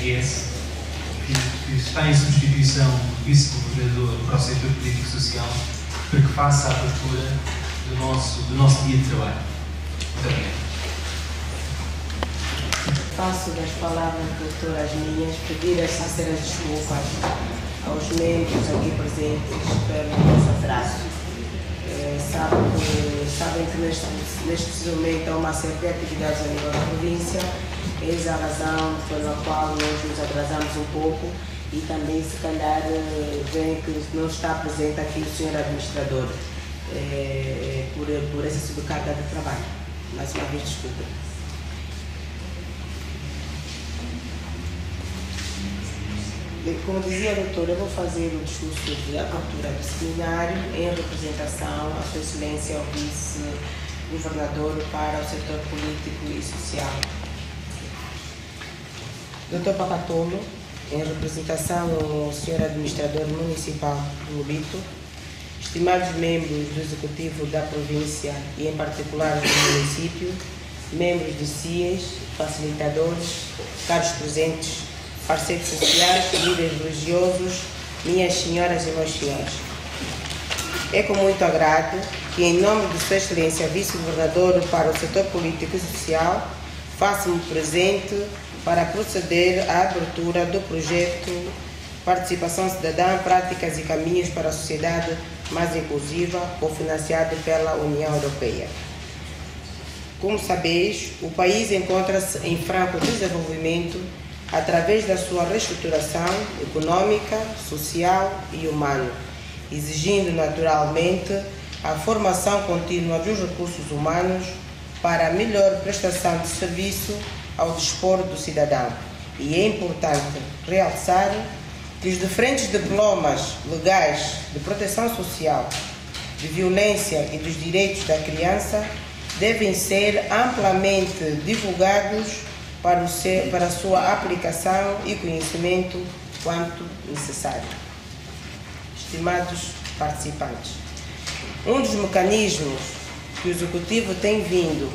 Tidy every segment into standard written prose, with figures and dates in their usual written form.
RS, que está em substituição do vice-governador para o setor político e social, para que faça a abertura do nosso dia de trabalho. Muito obrigado. Faço das palavras doutoras minhas pedir as sinceras desculpas aos membros aqui presentes pelo nosso atraso. Sabem que neste momento há uma série de atividades a nível da província, eis a razão pela qual nós nos atrasamos um pouco e também, se calhar, vem que não está presente aqui o senhor administrador por essa subcarga de trabalho. Mais uma vez, desculpa. Como dizia a doutora, eu vou fazer o discurso de abertura do seminário em representação à Sua Excelência, ao Vice-Governador para o setor político e social. Dr. Pacatolo, em representação ao Sr. Administrador Municipal do Lubito, estimados membros do Executivo da província e, em particular, do município, membros de CIES, facilitadores, caros presentes, parceiros sociais, líderes religiosos, minhas senhoras e meus senhores. É com muito agrado que, em nome de Sua Excelência Vice-Governador para o setor político e social, faço-me presente para proceder à abertura do projeto Participação Cidadã, Práticas e Caminhos para a Sociedade Mais Inclusiva, cofinanciado pela União Europeia. Como sabeis, o país encontra-se em franco desenvolvimento através da sua reestruturação econômica, social e humana, exigindo naturalmente a formação contínua dos recursos humanos para a melhor prestação de serviço ao dispor do cidadão. E é importante realçar que os diferentes diplomas legais de proteção social, de violência e dos direitos da criança devem ser amplamente divulgados para a sua aplicação e conhecimento quanto necessário. Estimados participantes, um dos mecanismos que o Executivo tem vindo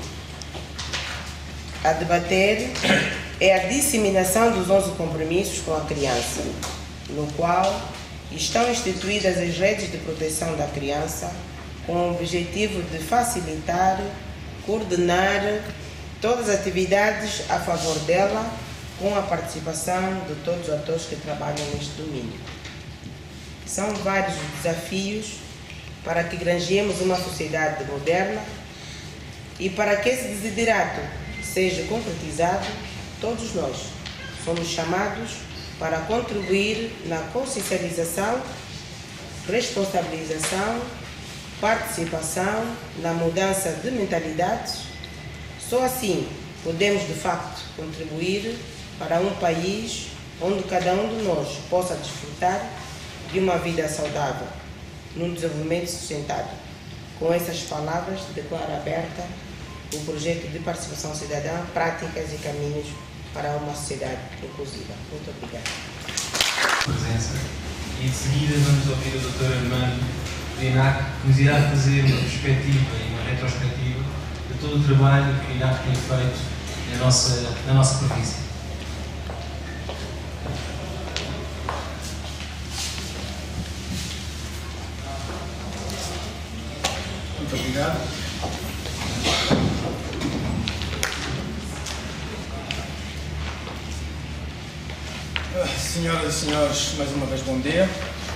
a debater é a disseminação dos 11 compromissos com a criança, no qual estão instituídas as redes de proteção da criança com o objetivo de facilitar, coordenar todas as atividades a favor dela, com a participação de todos os atores que trabalham neste domínio. São vários os desafios para que granjeemos uma sociedade moderna e para que esse desiderato seja concretizado, todos nós somos chamados para contribuir na consciencialização, responsabilização, participação, na mudança de mentalidades. Só assim podemos, de facto, contribuir para um país onde cada um de nós possa desfrutar de uma vida saudável, num desenvolvimento sustentado. Com essas palavras, declaro aberta o projeto de participação cidadã, práticas e caminhos para uma sociedade inclusiva. Muito obrigada. Presença. E em seguida vamos ouvir a doutora Armando do INAC, que nos irá fazer uma perspectiva e uma retrospectiva de todo o trabalho que o INAC tem feito na nossa província. Muito obrigado. Senhoras e senhores, mais uma vez bom dia.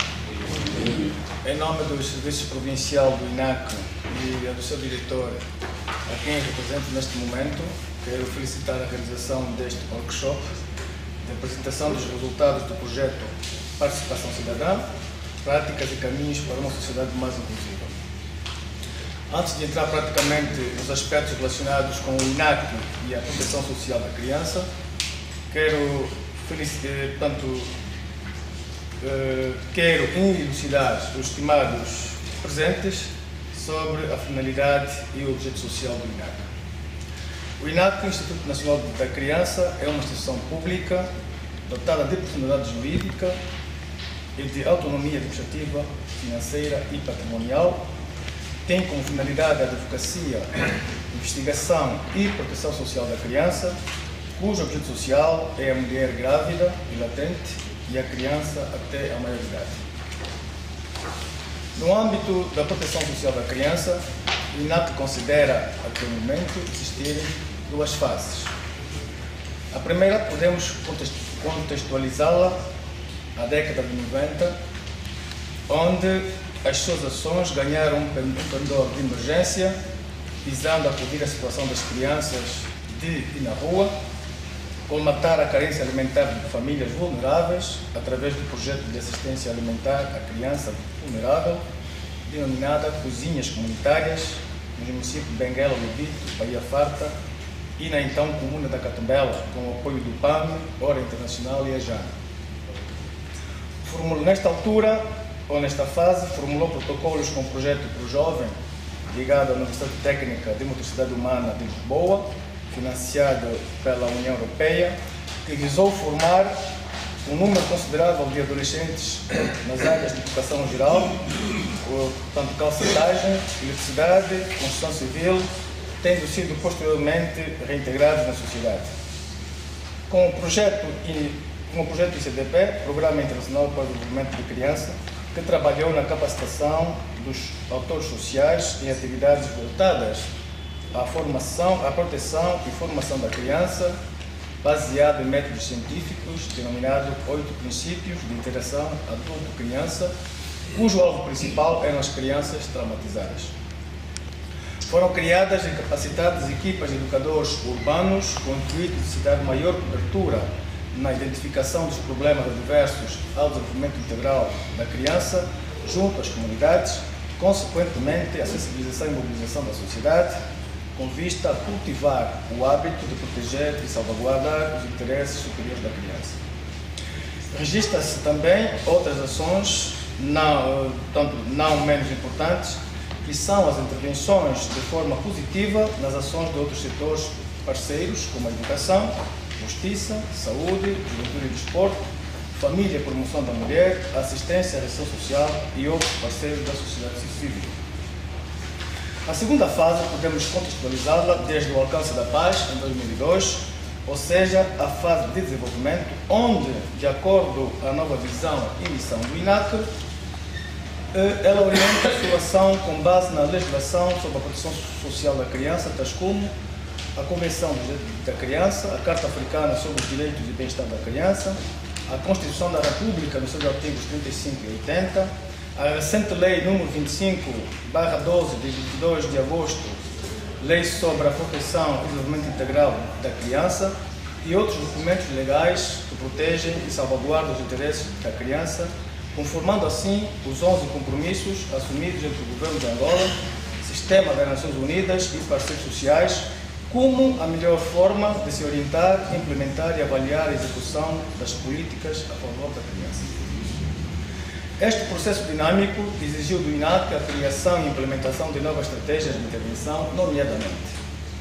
Em nome do Serviço Provincial do INAC e do seu diretor, a quem represento neste momento, quero felicitar a realização deste workshop de apresentação dos resultados do projeto Participação Cidadã, Práticas e Caminhos para uma Sociedade Mais Inclusiva. Antes de entrar praticamente nos aspectos relacionados com o INAC e a proteção social da criança, quero elucidar os estimados presentes sobre a finalidade e o objeto social do INAC. O INAC, o Instituto Nacional da Criança, é uma instituição pública dotada de personalidade jurídica e de autonomia administrativa, financeira e patrimonial. Tem como finalidade a advocacia, investigação e proteção social da criança, cujo objeto social é a mulher grávida e latente e a criança até a maioridade. No âmbito da proteção social da criança, o INAC considera, até o momento, existirem duas fases. A primeira podemos contextualizá-la à década de 90, onde as suas ações ganharam um pendor de emergência, visando acudir à situação das crianças de ir na rua, colmatar a carência alimentar de famílias vulneráveis através do projeto de assistência alimentar à criança vulnerável, denominada Cozinhas Comunitárias, nos municípios de Benguela, Lubito, Bahia Farta e na então comuna da Catumbela, com o apoio do PAM, Hora Internacional e a JAN. Nesta altura, ou nesta fase, formulou protocolos com o projeto Pro Jovem, ligado à Universidade Técnica de Motricidade Humana de Lisboa, financiado pela União Europeia, que visou formar um número considerável de adolescentes nas áreas de educação geral, portanto, calçadagem, eletricidade, construção civil, tendo sido posteriormente reintegrados na sociedade. Com o projeto ICDP, Programa Internacional para o Desenvolvimento de Criança, que trabalhou na capacitação dos autores sociais em atividades voltadas à formação, à proteção e formação da criança, baseado em métodos científicos, denominado 8 princípios de interação adulto-criança, cujo alvo principal eram as crianças traumatizadas. Foram criadas e capacitadas equipas de educadores urbanos com o intuito de se dar maior cobertura na identificação dos problemas adversos ao desenvolvimento integral da criança junto às comunidades, consequentemente a sensibilização e mobilização da sociedade, com vista a cultivar o hábito de proteger e salvaguardar os interesses superiores da criança. Registra-se também outras ações, não menos importantes, que são as intervenções de forma positiva nas ações de outros setores parceiros, como a educação, justiça, saúde, juventude e desporto, família e promoção da mulher, assistência à ação social e outros parceiros da sociedade civil. A segunda fase podemos contextualizá-la desde o alcance da paz, em 2002, ou seja, a fase de desenvolvimento, onde, de acordo com a nova visão e missão do INAC, ela orienta a sua ação com base na legislação sobre a proteção social da criança, tais como a Convenção dos Direitos da Criança, a Carta Africana sobre os Direitos e Bem-Estar da Criança, a Constituição da República, nos seus artigos 35 e 80, a recente Lei nº 25/12, de 22 de agosto, Lei sobre a Proteção e Desenvolvimento Integral da Criança, e outros documentos legais que protegem e salvaguardam os interesses da criança, conformando assim os 11 compromissos assumidos entre o Governo de Angola, Sistema das Nações Unidas e parceiros sociais, como a melhor forma de se orientar, implementar e avaliar a execução das políticas a favor da criança. Este processo dinâmico exigiu do INAC a criação e implementação de novas estratégias de intervenção, nomeadamente,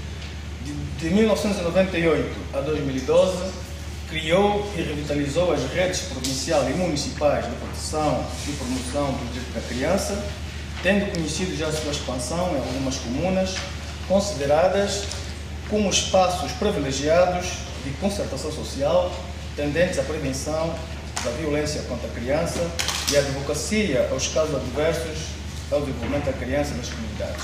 de 1998 a 2012, criou e revitalizou as redes provinciais e municipais de proteção e promoção dos direitos da criança, tendo conhecido já a sua expansão em algumas comunas, consideradas como espaços privilegiados de concertação social, tendentes à prevenção da violência contra a criança e à advocacia aos casos adversos ao desenvolvimento da criança nas comunidades.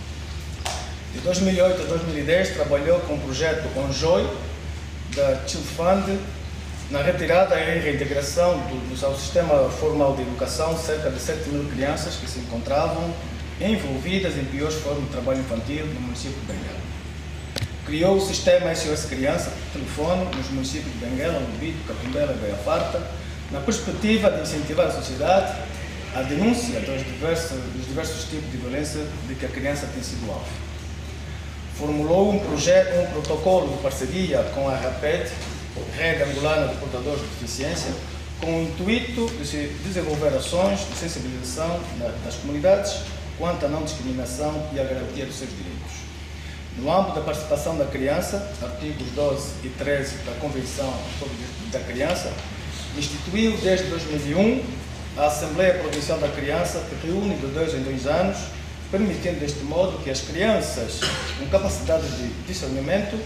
De 2008 a 2010, trabalhou com o projeto ONJOI, da Child Fund, na retirada e reintegração ao sistema formal de educação, cerca de 7.000 crianças que se encontravam envolvidas em piores formas de trabalho infantil no município de Benguela. Criou o sistema SOS Criança, telefone, nos municípios de Benguela, Lubito, Catumbela e Bahia Farta, na perspectiva de incentivar a sociedade à denúncia dos diversos tipos de violência de que a criança tem sido alvo. Formulou um protocolo de parceria com a RAPED, Rede Angolana de Portadores de Deficiência, com o intuito de se desenvolver ações de sensibilização das comunidades quanto à não discriminação e à garantia dos seus direitos. No âmbito da participação da criança, artigos 12 e 13 da Convenção sobre os Direitos da Criança, instituiu desde 2001 a Assembleia Provincial da Criança, que reúne de 2 em 2 anos, permitindo deste modo que as crianças com capacidade de discernimento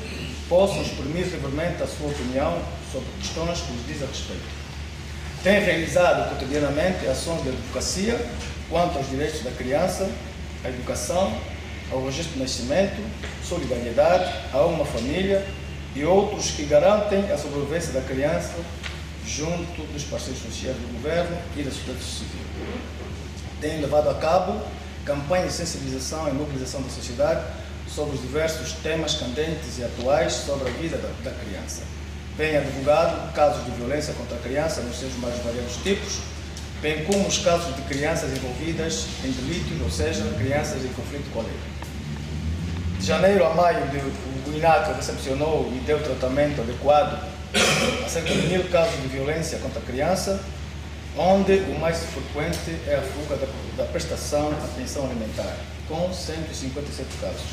possam exprimir livremente a sua opinião sobre questões que lhes diz a respeito. Tem realizado cotidianamente ações de advocacia quanto aos direitos da criança, à educação, ao registro de nascimento, solidariedade, a uma família e outros que garantem a sobrevivência da criança junto dos parceiros sociais do governo e da sociedade civil. Tem levado a cabo campanhas de sensibilização e mobilização da sociedade sobre os diversos temas candentes e atuais sobre a vida da criança. Tem advogado casos de violência contra a criança nos seus mais variados tipos, bem como os casos de crianças envolvidas em delitos, ou seja, crianças em conflito com a lei. De janeiro a maio, o INAC recepcionou e deu tratamento adequado a cerca de 1000 casos de violência contra a criança, onde o mais frequente é a fuga da prestação à pensão alimentar, com 157 casos.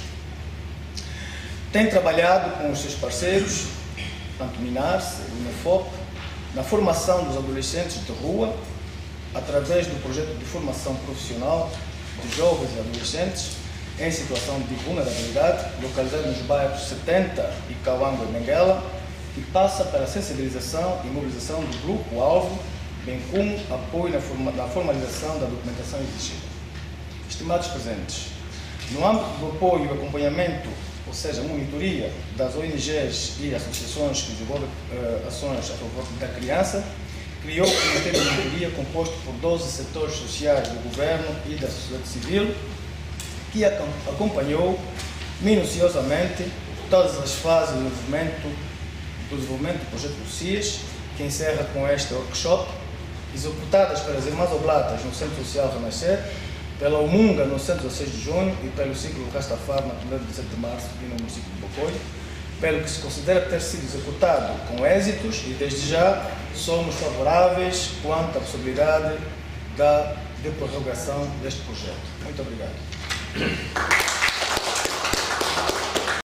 Tem trabalhado com os seus parceiros, tanto MINARS e UNEFOP, na formação dos adolescentes de rua, através do projeto de formação profissional de jovens e adolescentes em situação de vulnerabilidade, localizado nos bairros 70 e Cauango e Benguela, que passa pela sensibilização e mobilização do grupo-alvo, bem como apoio na formalização da documentação exigida. Estimados presentes, no âmbito do apoio e acompanhamento, ou seja, monitoria das ONGs e associações que desenvolvem ações a favor da criança, criou um comitê de monitoria composto por 12 setores sociais do governo e da sociedade civil, que acompanhou minuciosamente todas as fases do desenvolvimento do projeto do CIES, que encerra com este workshop, executadas pelas Irmãs Oblatas no Centro Social Renascer, pela Umunga no Centro 16 de Junho e pelo Ciclo Rastafari na comunidade de 17 de Março e no município de Bocoio, pelo que se considera ter sido executado com êxitos e, desde já, somos favoráveis quanto à possibilidade de prorrogação deste projeto. Muito obrigado.